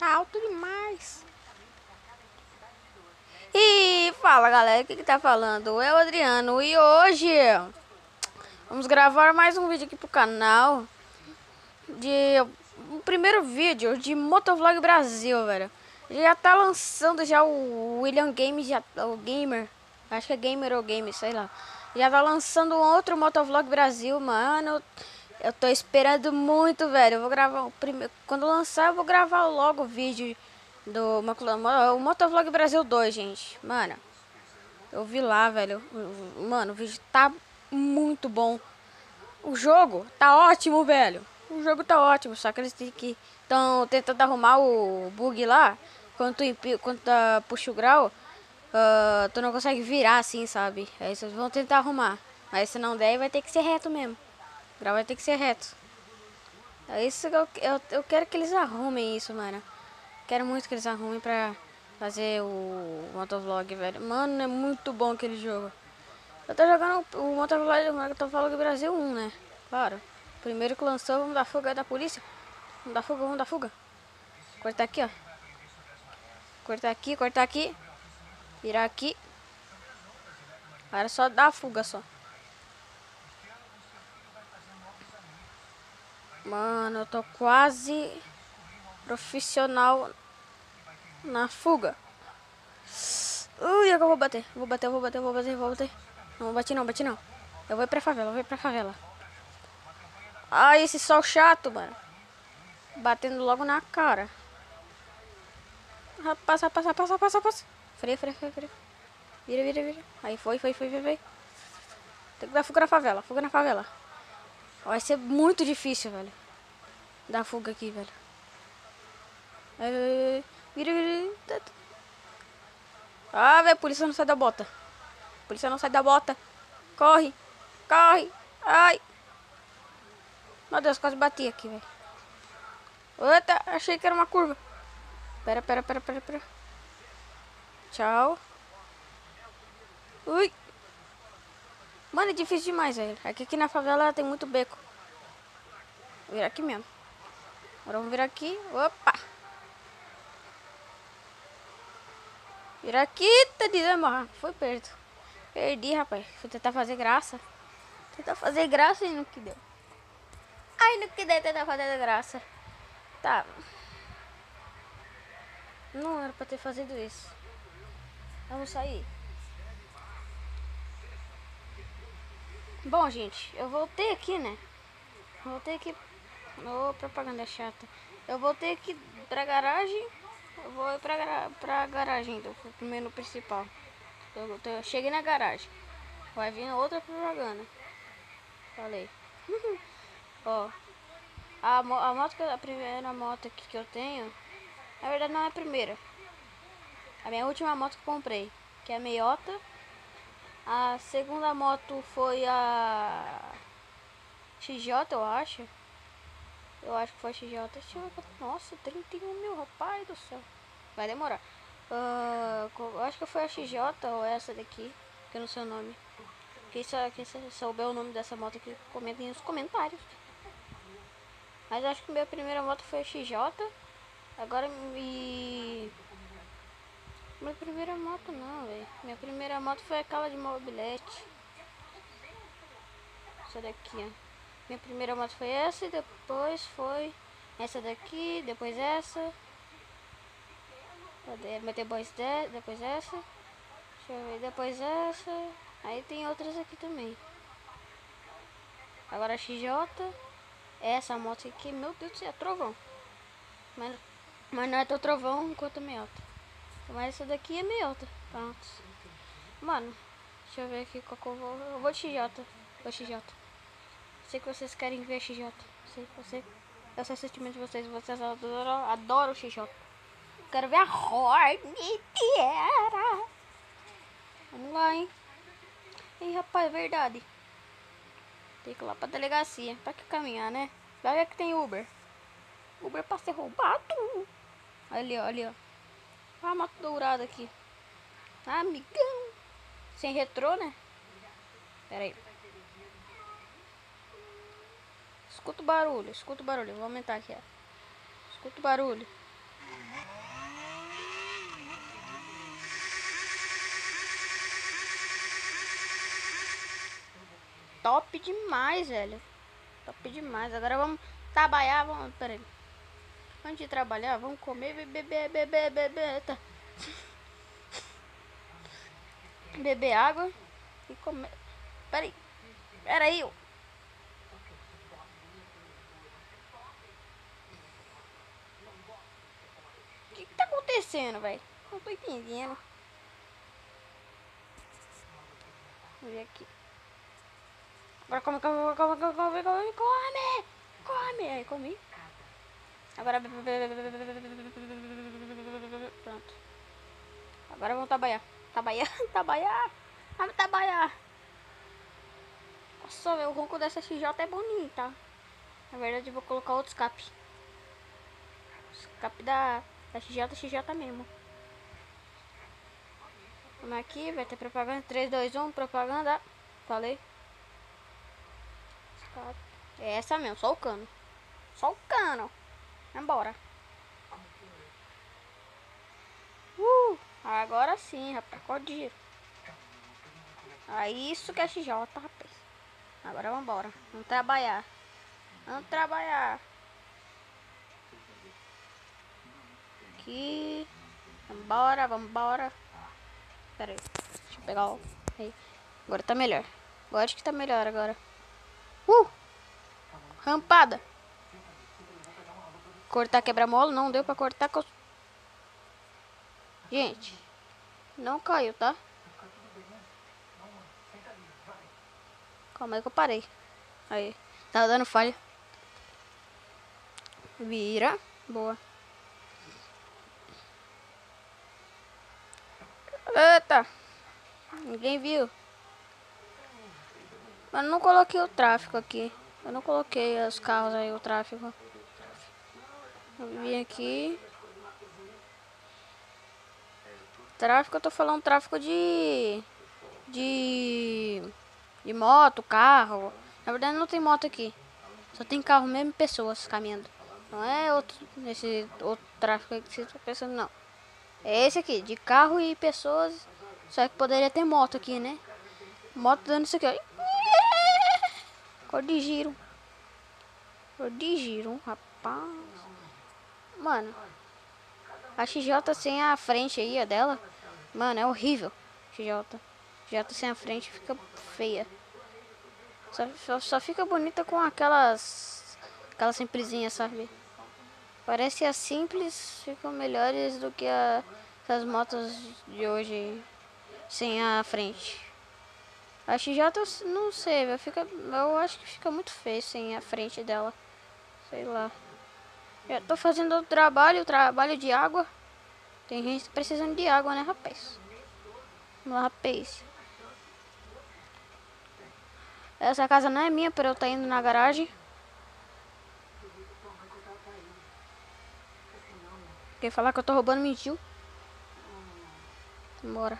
Tá alto demais. E fala galera, o que tá falando? É o Adriano e hoje vamos gravar mais um vídeo aqui pro canal de o primeiro vídeo de Motovlog Brasil, velho. Já tá lançando já o William Games, já, o Gamer, acho que é Gamer ou Game, sei lá. Já tá lançando um outro Motovlog Brasil, mano. Eu tô esperando muito, velho. Eu vou gravar o primeiro, quando lançar eu vou gravar logo o vídeo do o Motovlog Brasil 2, gente. Mano, eu vi lá, velho. Mano, o vídeo tá muito bom. O jogo tá ótimo, velho. O jogo tá ótimo, só que eles estão tentando arrumar o bug lá. Quando puxa o grau, tu não consegue virar assim, sabe? Aí vocês vão tentar arrumar. Mas se não der, vai ter que ser reto mesmo. O grau vai ter que ser reto. É isso que eu quero que eles arrumem isso, mano. Quero muito que eles arrumem pra fazer o Motovlog, velho. Mano, é muito bom aquele jogo. Eu tô jogando o Motovlog Brasil 1, né? Claro. Primeiro que lançou, vamos dar fuga da polícia. Vamos dar fuga, vamos dar fuga. Cortar aqui, ó. Cortar aqui. Virar aqui. Era só dar fuga, só. Mano, eu tô quase profissional na fuga. Ui, eu vou bater. Vou bater. Não, bati não. Eu vou ir pra favela, Ai, esse sol chato, mano. Batendo logo na cara. Passa. Freia. Vira. Aí foi. Tem que dar fuga na favela. Vai ser muito difícil, velho. Dar fuga aqui, velho. Vira. Ah, velho, polícia não sai da bota. Corre. Ai. Meu Deus, quase bati aqui, velho. Eita, achei que era uma curva. Pera. Tchau. Ui. Mano, é difícil demais, velho. Aqui na favela tem muito beco. Vou virar aqui mesmo. Agora vamos virar aqui. Opa. Virar aqui, tá dizendo, foi perto. Perdi, rapaz. Fui tentar fazer graça. E não que deu. Ai, não que deu tentar fazer graça. Tá. Não era pra ter fazido isso. Vamos sair. Bom, gente, eu voltei aqui, né? Ô, propaganda chata. Eu voltei aqui pra garagem. Eu vou ir pra garagem do primeiro principal. Eu cheguei na garagem. Vai vir outra propaganda. Falei. Ó. A primeira moto aqui que eu tenho. Na verdade não é a primeira. A minha última moto que eu comprei. Que é a meiota. A segunda moto foi a XJ, eu acho. Eu acho que foi a XJ. Nossa, 31 mil, rapaz do céu. Vai demorar. Eu acho que foi a XJ ou essa daqui. Que eu não sei o nome. Quem souber o nome dessa moto aqui, comentem nos comentários. Mas acho que minha primeira moto foi a XJ. Agora minha primeira moto não, velho. Minha primeira moto foi aquela de mobilete. Essa daqui, ó. Minha primeira moto foi essa e depois foi essa daqui, depois essa. Depois essa. Deixa eu ver, depois essa. Aí tem outras aqui também. Agora a XJ. Essa moto aqui, meu Deus do céu, é trovão. Mas não é tão trovão quanto a meiota. Mas essa daqui é meiota. Pronto. Mano, deixa eu ver aqui qual que eu vou. Eu vou de XJ. Sei que vocês querem ver a XJ. Eu sei o sentimento de vocês. Vocês adoram o XJ. Quero ver a Hornetiera. Vamos lá, hein? Ih, rapaz, é verdade. Tem que ir lá pra delegacia. Pra que caminhar, né? Vai ver que tem Uber. Uber pra ser roubado. Ali, ó. Olha a moto dourada aqui. Ah, amigão. Sem retrô, né? Pera aí. Escuta o barulho. Vou aumentar aqui, ó. Escuta o barulho. Top demais, velho. Top demais. Agora vamos trabalhar, vamos... Pera aí. Antes de trabalhar, vamos comer, beber, tá. Beber água e comer. Pera aí. O que tá acontecendo, velho? Não tô entendendo. Vamos ver aqui. Agora come. Come. Aí, comi. Agora... Pronto. Agora vamos trabalhar. Trabalhar. Vamos trabalhar. Nossa, velho, o ronco dessa XJ é bonito, tá? Na verdade, eu vou colocar outro escape. Escape da XJ mesmo. Vamos aqui, vai ter propaganda. 3, 2, 1, propaganda. Falei. Escape. É essa mesmo, só o cano. Vambora. Agora sim, rapaz. Pode ir. Aí isso que é XJ, rapaz. Agora vambora. Vamos trabalhar. Aqui. Vambora. Pera aí. Deixa eu pegar o... Aí. Agora tá melhor. Eu acho que tá melhor agora. Rampada. Cortar quebra-mola. Não deu pra cortar. Gente. Não caiu, tá? Calma aí que eu parei. Aí. Tava dando falha. Vira. Boa. Eita. Ninguém viu. Mas não coloquei o tráfego aqui. Eu não coloquei os carros aí, o tráfego. Eu vim aqui. Tráfego, eu tô falando tráfego de moto, carro. Na verdade não tem moto aqui. Só tem carro mesmo e pessoas caminhando. Não é esse outro tráfego aí que você tá pensando, não. É esse aqui, de carro e pessoas. Só que poderia ter moto aqui, né? Moto dando isso aqui, ó. Cor de giro, rapaz. Mano, a XJ sem a frente aí, a dela. Mano, é horrível. XJ sem a frente fica feia. Só fica bonita com aquelas simplesinhas, sabe? Parece que as simples ficam melhores do que essas motos de hoje sem a frente. A XJ eu não sei, eu acho que fica muito feio sem a frente dela. Sei lá. Eu tô fazendo o trabalho de água. Tem gente precisando de água, né, rapaz? Vamos lá, rapaz. Essa casa não é minha, para eu estar indo na garagem. Quer falar que eu tô roubando, mentiu. Bora.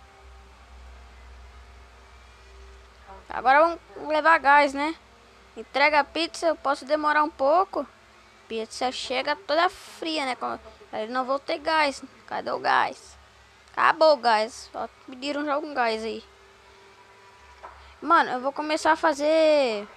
Agora vamos levar gás, né? Entrega a pizza, eu posso demorar um pouco. Pizza chega toda fria, né? Aí não vou ter gás. Cadê o gás? Acabou o gás. Só pediram já um gás aí. Mano, eu vou começar a fazer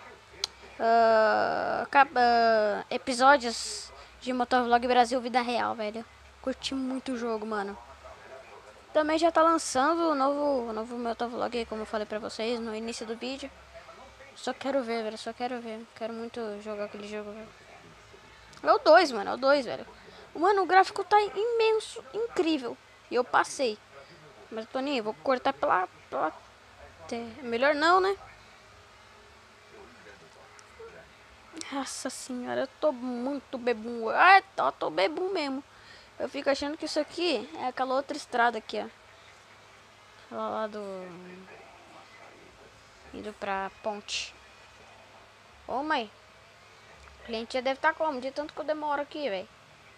episódios de Motovlog Brasil Vida Real, velho. Curti muito o jogo, mano. Também já tá lançando o novo Motovlog, como eu falei pra vocês no início do vídeo. Só quero ver, velho. Quero muito jogar aquele jogo, velho. É o 2, mano. É o 2, velho. Mano, o gráfico tá imenso, incrível. E eu passei. Mas, Toninho, vou cortar pela... Melhor não, né? Nossa senhora, eu tô muito bebum. Ah, tô bebum mesmo. Eu fico achando que isso aqui é aquela outra estrada aqui, ó. Lá do... Indo pra ponte. Ô, mãe. O cliente já deve estar como? De tanto que eu demoro aqui, velho.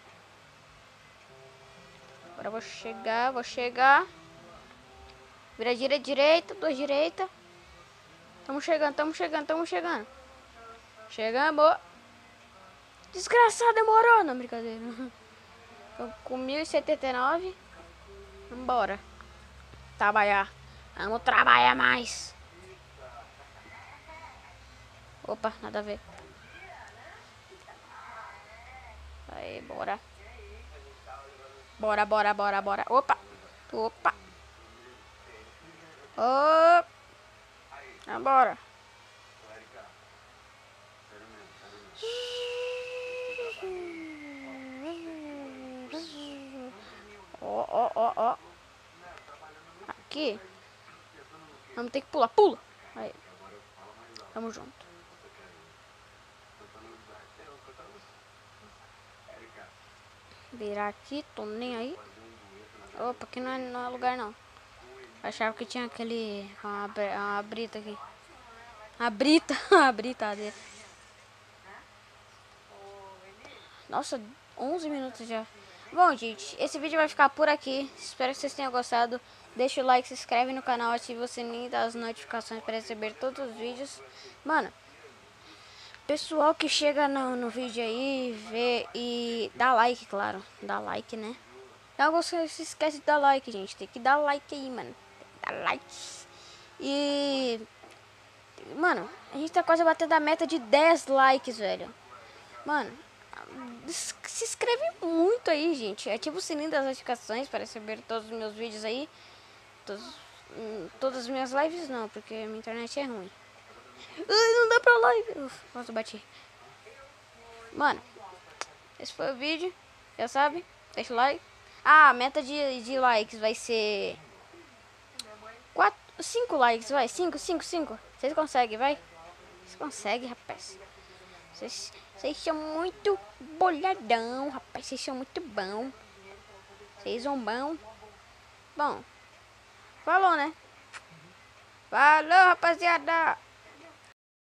Agora eu vou chegar. Vira direita, 2 direita. Tamo chegando. Chegamos. Desgraçado, demorou. Não, brincadeira. Tô com 1079. Vambora. Trabalhar. Vamos trabalhar mais. Opa, nada a ver. Aí, bora. Bora, bora, bora, bora. Opa. Opa. Opa. Vambora. Ó, ó, ó, ó. Aqui. Vamos ter que pular. Pula. Aí. Tamo junto. Virar aqui. Tô nem aí. Opa, aqui não é lugar não. Achava que tinha aquele... Uma brita aqui. A brita. A britadeira. Nossa, 11 minutos já. Bom, gente, esse vídeo vai ficar por aqui. Espero que vocês tenham gostado. Deixa o like, se inscreve no canal, ativa o sininho das notificações para receber todos os vídeos. Mano, pessoal que chega no vídeo aí, vê e dá like, claro. Dá like, né? Não você se esquece de dar like, gente. Tem que dar like aí, mano. Dá like. E... Mano, a gente tá quase batendo a meta de 10 likes, velho. Mano, se inscreve muito aí, gente. Ativa o sininho das notificações para receber todos os meus vídeos aí. Todas as minhas lives não, porque a minha internet é ruim. Ai, não dá pra live. Nossa, bati. Mano, esse foi o vídeo. Já sabe, deixa o like. Ah, a meta de likes vai ser 5 likes, vai. 5. Vocês conseguem, vai? Vocês conseguem, rapaz. Vocês são muito bolhadão, rapaz. Vocês são muito bom. Vocês são bom. Bom, falou, né? Falou, rapaziada.